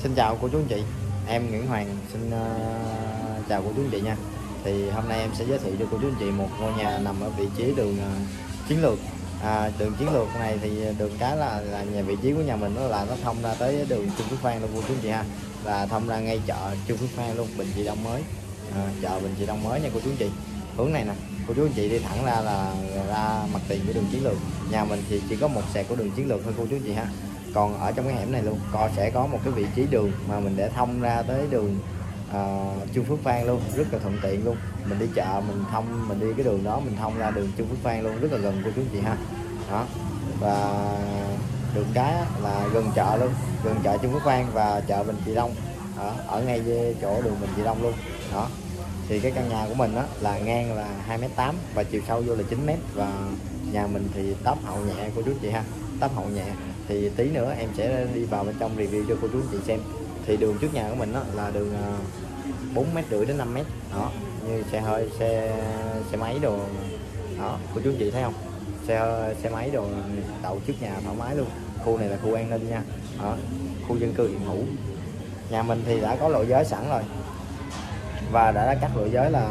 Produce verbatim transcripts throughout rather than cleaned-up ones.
Xin chào cô chú anh chị, em Nguyễn Hoàng xin uh, chào cô chú anh chị nha. Thì hôm nay em sẽ giới thiệu cho cô chú anh chị một ngôi nhà nằm ở vị trí đường uh, chiến lược. À, đường chiến lược này thì đường cái là, là nhà vị trí của nhà mình nó là nó thông ra tới đường Trương Phước Phan luôn cô chú anh chị ha, là thông ra ngay chợ Trương Phước Phan luôn, Bình Trị Đông mới, à, chợ Bình Trị Đông mới nha cô chú anh chị. Hướng này nè, cô chú anh chị đi thẳng ra là ra mặt tiền của đường chiến lược. Nhà mình thì chỉ có một sẹt của đường chiến lược thôi cô chú anh chị ha. Còn ở trong cái hẻm này luôn co sẽ có một cái vị trí đường mà mình để thông ra tới đường uh, Trương Phước Phan luôn, rất là thuận tiện luôn. Mình đi chợ mình thông mình đi cái đường đó mình thông ra đường Trương Phước Phan luôn, rất là gần cô chú anh chị ha. Đó, và đường cái là gần chợ luôn, gần chợ Trương Phước Phan và chợ Bình Trị Đông, ở, ở ngay chỗ đường Bình Trị Đông luôn. Đó, thì cái căn nhà của mình đó là ngang là hai mét tám và chiều sâu vô là chín mét, và nhà mình thì táp hậu nhẹ cô chú chị ha, táp hậu nhẹ. Thì tí nữa em sẽ đi vào bên trong review cho cô chú chị xem. Thì đường trước nhà của mình đó là đường bốn mét rưỡi đến năm mét đó, như xe hơi xe xe máy đồ đó cô chú chị thấy không, xe xe máy đồ đậu trước nhà thoải mái luôn. Khu này là khu an ninh nha, đó, khu dân cư hiện hữu. Nhà mình thì đã có lộ giới sẵn rồi và đã, đã cắt lộ giới là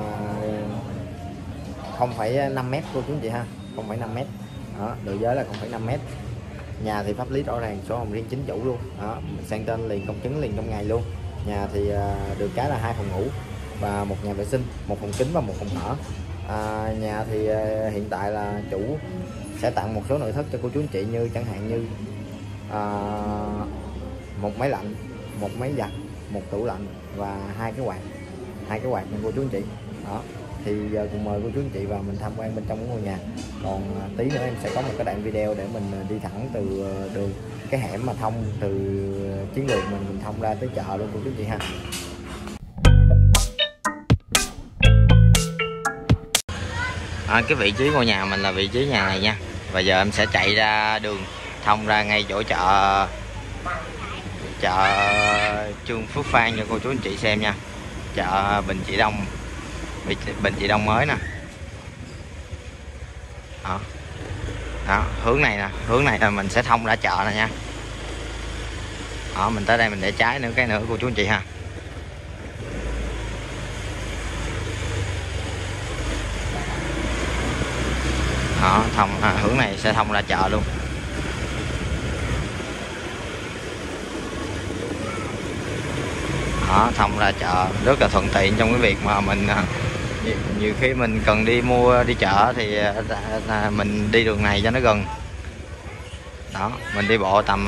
không phẩy năm mét cô chú chị ha, không phẩy năm mét đó, lộ giới là không phẩy năm mét. Nhà thì pháp lý rõ ràng, sổ hồng riêng chính chủ luôn đó, sang tên liền, công chứng liền trong ngày luôn. Nhà thì được cái là hai phòng ngủ và một nhà vệ sinh, một phòng kính và một phòng thở. À, nhà thì hiện tại là chủ sẽ tặng một số nội thất cho cô chú anh chị, như chẳng hạn như à, một máy lạnh, một máy giặt, một tủ lạnh và hai cái quạt, hai cái quạt nha cô chú anh chị. Đó, thì giờ cùng mời cô chú anh chị vào mình tham quan bên trong của ngôi nhà. Còn tí nữa em sẽ có một cái đoạn video để mình đi thẳng từ đường cái hẻm mà thông từ chiến lược mình, mình thông ra tới chợ luôn cô chú anh chị ha. À, cái vị trí ngôi nhà mình là vị trí nhà này nha. Và giờ em sẽ chạy ra đường thông ra ngay chỗ chợ chợ Trương Phước Phan cho cô chú anh chị xem nha. Chợ Bình Trị Đông, Bình Trị Đông mới nè. Đó. Đó, hướng này nè, hướng này là mình sẽ thông ra chợ nè nha. Đó, mình tới đây mình để trái nữa cái nữa cô chú anh chị ha. Đó, thông à, hướng này sẽ thông ra chợ luôn. Đó, thông ra chợ rất là thuận tiện trong cái việc mà mình nhiều khi mình cần đi mua đi chợ thì mình đi đường này cho nó gần. Đó, mình đi bộ tầm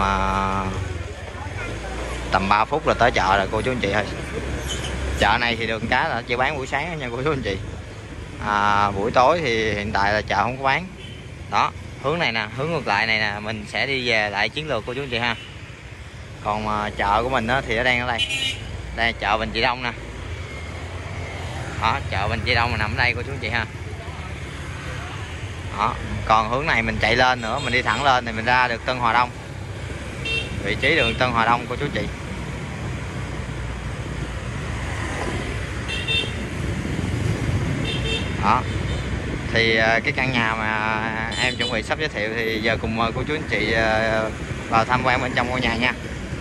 tầm ba phút là tới chợ rồi cô chú anh chị ơi. Chợ này thì đường cá là chỉ bán buổi sáng nha cô chú anh chị. À, buổi tối thì hiện tại là chợ không có bán. Đó, hướng này nè, hướng ngược lại này nè, mình sẽ đi về lại chiến lược cô chú anh chị ha. Còn à, chợ của mình đó thì nó đang ở đây. Đây là chợ Bình Trị Đông nè. Đó, chợ Bình Trị Đông mà nằm ở đây cô chú anh chị ha. Đó, còn hướng này mình chạy lên nữa, mình đi thẳng lên thì mình ra được Tân Hòa Đông. Vị trí đường Tân Hòa Đông cô chú chị. Đó, thì cái căn nhà mà em chuẩn bị sắp giới thiệu thì giờ cùng mời cô chú anh chị vào tham quan bên trong ngôi nhà nha.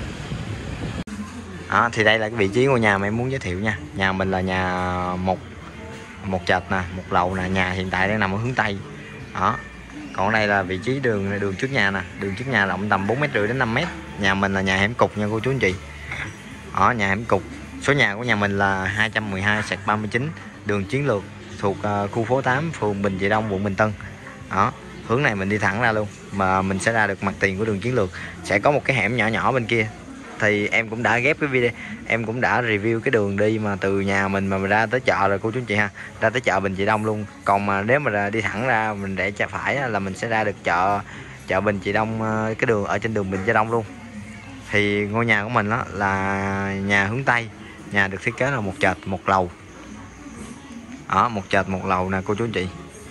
Đó, thì đây là cái vị trí ngôi nhà mà em muốn giới thiệu nha. Nhà mình là nhà một một trệt nè, một lầu nè, nhà hiện tại đang nằm ở hướng Tây. Đó, còn đây là vị trí đường đường trước nhà nè, đường trước nhà rộng tầm bốn mét rưỡi đến năm mét. Nhà mình là nhà hẻm cục nha cô chú anh chị. Đó, nhà hẻm cục. Số nhà của nhà mình là hai trăm mười hai xẹt ba mươi chín, đường chiến lược, thuộc uh, khu phố tám, phường Bình Trị Đông, quận Bình Tân. Đó, hướng này mình đi thẳng ra luôn mà mình sẽ ra được mặt tiền của đường chiến lược. Sẽ có một cái hẻm nhỏ nhỏ bên kia. Thì em cũng đã ghép cái video, em cũng đã review cái đường đi mà từ nhà mình mà mình ra tới chợ rồi cô chú anh chị ha, ra tới chợ Bình Trị Đông luôn. Còn mà nếu mà đi thẳng ra mình để trái phải là mình sẽ ra được chợ chợ Bình Trị Đông, cái đường ở trên đường Bình Trị Đông luôn. Thì ngôi nhà của mình đó là nhà hướng Tây, nhà được thiết kế là một trệt một lầu. Đó, một trệt một lầu nè cô chú anh chị.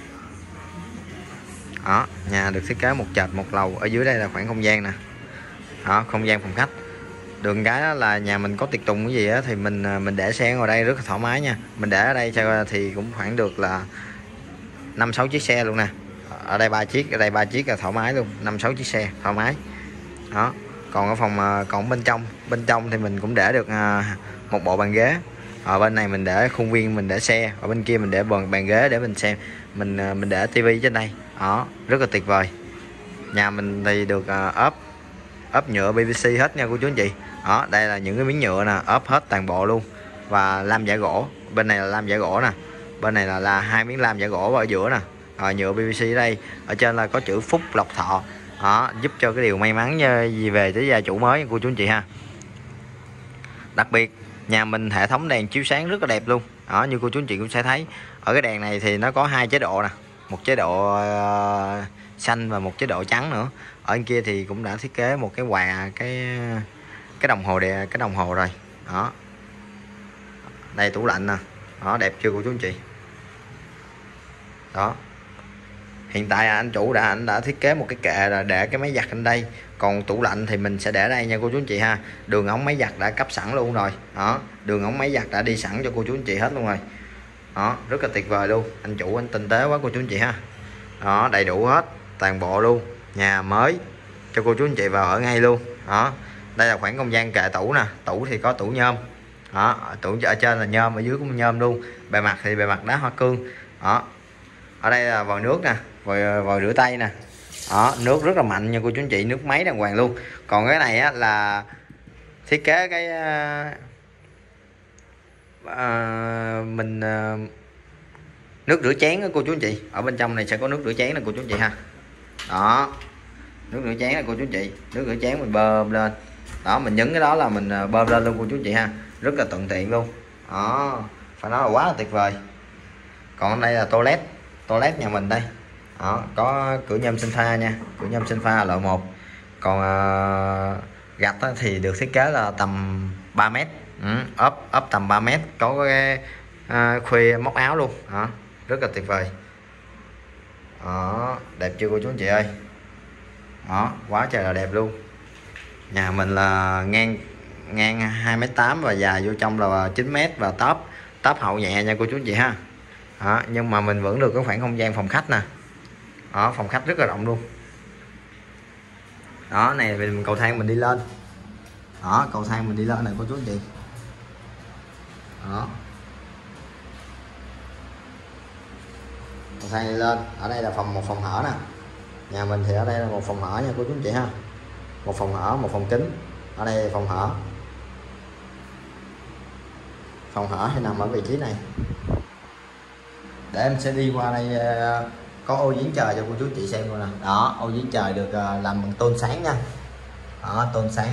Đó, nhà được thiết kế một trệt một lầu. Ở dưới đây là khoảng không gian nè. Đó, không gian phòng khách. Đường cái đó là nhà mình có tiệc tùng cái gì á thì mình mình để xe ngồi đây rất là thoải mái nha. Mình để ở đây thì cũng khoảng được là năm sáu chiếc xe luôn nè. Ở đây ba chiếc, ở đây ba chiếc là thoải mái luôn, năm sáu chiếc xe thoải mái. Đó, Còn ở phòng còn bên trong bên trong thì mình cũng để được một bộ bàn ghế. Ở bên này mình để khuôn viên mình để xe, ở bên kia mình để bàn bàn ghế để mình xem, mình mình để tivi trên đây. Đó, rất là tuyệt vời. Nhà mình thì được ốp ốp nhựa pê vê xê hết nha cô chú anh chị. Đó, đây là những cái miếng nhựa nè, ốp hết toàn bộ luôn. Và lam giả gỗ, bên này là lam giả gỗ nè, bên này là là hai miếng lam giả gỗ ở giữa nè. Rồi nhựa pê vê xê ở đây, ở trên là có chữ Phúc Lộc Thọ. Đó, giúp cho cái điều may mắn gì về tới gia chủ mới cô chú anh chị ha. Đặc biệt nhà mình hệ thống đèn chiếu sáng rất là đẹp luôn. Đó, như cô chú anh chị cũng sẽ thấy ở cái đèn này thì nó có hai chế độ nè, một chế độ uh, xanh và một chế độ trắng nữa. Ở bên kia thì cũng đã thiết kế một cái quà cái cái đồng hồ đè cái đồng hồ rồi. Đó, đây tủ lạnh nè. Đó, đẹp chưa cô chú anh chị. Đó, hiện tại anh chủ đã anh đã thiết kế một cái kệ là để cái máy giặt trên đây, còn tủ lạnh thì mình sẽ để đây nha cô chú anh chị ha. Đường ống máy giặt đã cấp sẵn luôn rồi. Đó, đường ống máy giặt đã đi sẵn cho cô chú anh chị hết luôn rồi. Đó, rất là tuyệt vời luôn, anh chủ anh tinh tế quá cô chú anh chị ha. Đó, đầy đủ hết toàn bộ luôn, nhà mới cho cô chú anh chị vào ở ngay luôn. Đó, đây là khoảng không gian kệ tủ nè, tủ thì có tủ nhôm. Đó, tủ ở trên là nhôm, ở dưới cũng nhôm luôn, bề mặt thì bề mặt đá hoa cương. Đó, ở đây là vòi nước nè, vòi, vòi rửa tay nè. Đó, nước rất là mạnh nha cô chú anh chị, nước máy đàng hoàng luôn. Còn cái này á, là thiết kế cái uh, mình uh, nước rửa chén đó cô chú anh chị. Ở bên trong này sẽ có nước rửa chén nè cô chú anh chị ha. Đó, nước rửa chén này cô chú anh chị, nước rửa chén mình bơm lên. Đó, mình nhấn cái đó là mình bơm lên luôn cô chú anh chị ha, rất là thuận tiện luôn. Đó, phải nói là quá là tuyệt vời. Còn đây là toilet, toilet nhà mình đây. Đó, có cửa nhôm sinh pha nha, cửa nhôm sinh pha loại một. Còn uh, gạch thì được thiết kế là tầm ba mét, ừ, ốp ốp tầm ba mét, có cái uh, khuy móc áo luôn. Đó, rất là tuyệt vời. Đó, đẹp chưa cô chú anh chị ơi. Đó, quá trời là đẹp luôn. Nhà mình là ngang ngang hai mét tám và dài vô trong là chín mét và tóp tóp hậu nhẹ nha cô chú anh chị ha. Đó, nhưng mà mình vẫn được cái khoảng không gian phòng khách nè. Đó, phòng khách rất là rộng luôn. Đó, này mình cầu thang mình đi lên. Đó, cầu thang mình đi lên này cô chú anh chị. Đó, cầu thang đi lên. Ở đây là phòng một phòng hở nè. Nhà mình thì ở đây là một phòng hở nha cô chú anh chị ha. Một phòng hở, một phòng kính. Ở đây là phòng hở. Phòng hở thì nằm ở vị trí này. Để em sẽ đi qua đây, có ô giếng trời cho cô chú chị xem luôn nè. Đó, ô giếng trời được làm bằng tôn sáng nha. Đó, tôn sáng.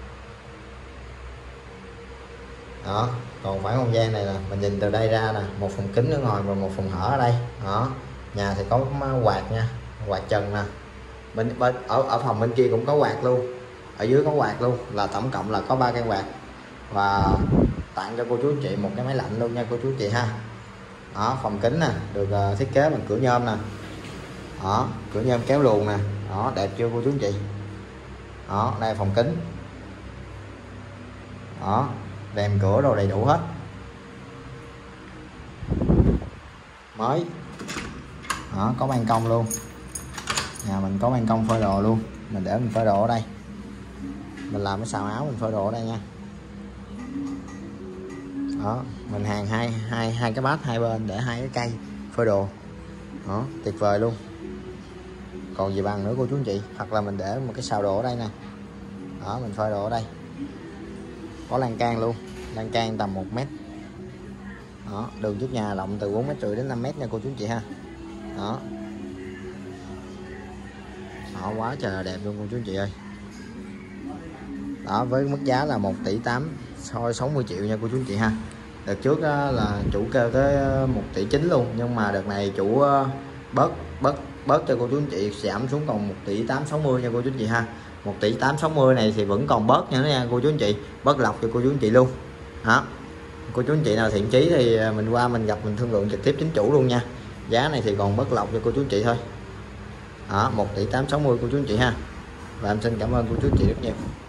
Đó, còn khoảng không gian này nè, mình nhìn từ đây ra nè, một phòng kính ở ngoài và một phòng hở ở đây. Đó, nhà thì có quạt nha, quạt trần nè. Bên, bên ở ở phòng bên kia cũng có quạt luôn, ở dưới có quạt luôn, là tổng cộng là có ba cây quạt. Và tặng cho cô chú chị một cái máy lạnh luôn nha cô chú chị ha. Đó, phòng kính nè, được uh, thiết kế bằng cửa nhôm nè. Đó, cửa nhôm kéo luồn nè. Đó, đẹp chưa cô chú chị. Đó, đây là phòng kính. Đó, rèm cửa đồ đầy đủ hết, mới. Đó, có ban công luôn, nhà mình có ban công phơi đồ luôn, mình để mình phơi đồ ở đây, mình làm cái xào áo mình phơi đồ ở đây nha. Đó, mình hàng hai hai hai cái bát hai bên để hai cái cây phơi đồ. Đó, tuyệt vời luôn. Còn gì bằng nữa cô chú anh chị. Hoặc là mình để một cái xào đồ ở đây nè. Đó, mình phơi đồ ở đây. Có lan can luôn, lan can tầm một mét. Đó, đường trước nhà rộng từ bốn mét rưỡi đến năm mét nha cô chú anh chị ha. Đó. Đó, quá trời đẹp luôn cô chú anh chị ơi. Đó, với mức giá là một tỷ tám thôi sáu mươi triệu nha cô chú anh chị ha. Đợt trước là chủ kêu tới một tỷ chín luôn, nhưng mà đợt này chủ bớt bớt bớt cho cô chú anh chị, giảm xuống còn một tỷ tám sáu mươi nha cô chú anh chị ha. Một tỷ tám sáu mươi này thì vẫn còn bớt nữa nha cô chú anh chị, bớt lọc cho cô chú anh chị luôn. Đó, cô chú anh chị nào thiện chí thì mình qua mình gặp mình thương lượng trực tiếp chính chủ luôn nha. Giá này thì còn bớt lọc cho cô chú anh chị thôi. Đó, một tỷ tám sáu mươi cô chú anh chị ha. Và em xin cảm ơn cô chú anh chị rất nhiều.